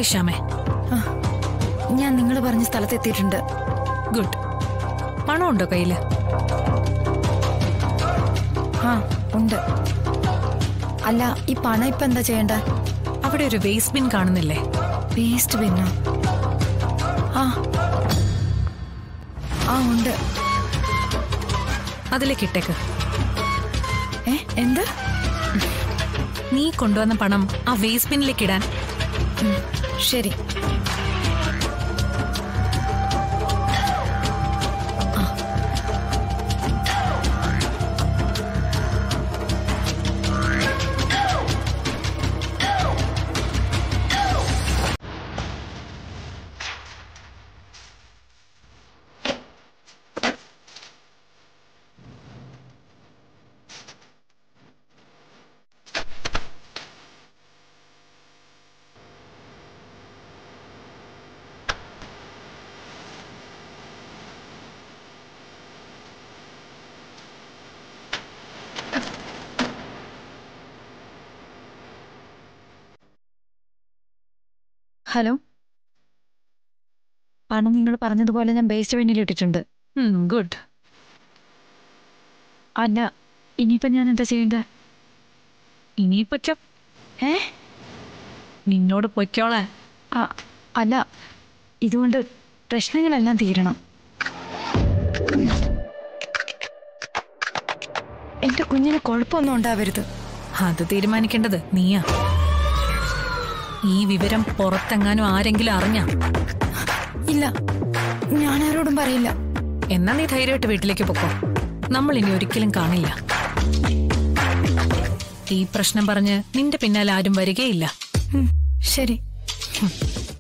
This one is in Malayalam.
ഹായ് ശ്യാമേ. ഞാൻ നിങ്ങൾ പറഞ്ഞ സ്ഥലത്തെത്തിയിട്ടുണ്ട്. ഗുഡ്. പണം ഉണ്ടോ കയ്യില്? ആ ഉണ്ട്. അല്ല, ഈ പണം ഇപ്പൊ എന്താ ചെയ്യണ്ട? അവിടെ ഒരു വേസ്റ്റ് ബിൻ കാണുന്നില്ലേ? വേസ്റ്റ് ബിന്നോ? ആ ഉണ്ട്. അതിലേക്ക് ഇട്ടേക്ക്. എന്ത്? നീ കൊണ്ടുവന്ന പണം ആ വേസ്റ്റ് ബിന്നിലേക്ക് ഇടാൻ. ശരി. ഹലോ, പണം നിങ്ങൾ പറഞ്ഞതുപോലെ ഞാൻ വേസ്റ്റ് ബിന്നിൽ ഇട്ടിട്ടുണ്ട്. ഗുഡ്. അല്ല, ഇനിയിപ്പോ ഞാൻ എന്താ ചെയ്യണ്ടേ? ഇനിയിപ്പോ നിന്നോട് പൊയ്ക്കോളെ. അല്ല, ഇതുകൊണ്ട് പ്രശ്നങ്ങളെല്ലാം തീരണം. എന്റെ കുഞ്ഞിന് കുഴപ്പമൊന്നും ഉണ്ടാവരുത്. അത് തീരുമാനിക്കേണ്ടത് നീയാ. ഈ വിവരം പുറത്തെങ്ങാനും ആരെങ്കിലും അറിഞ്ഞാ? ഇല്ല, ഞാൻ ആരോടും പറയില്ല. എന്നാ നീ ധൈര്യമായിട്ട് വീട്ടിലേക്ക് പൊക്കോ. നമ്മൾ ഇനി ഒരിക്കലും കാണില്ല. ഈ പ്രശ്നം പറഞ്ഞ് നിന്റെ പിന്നാലെ ആരും വരികയില്ല. ശരി.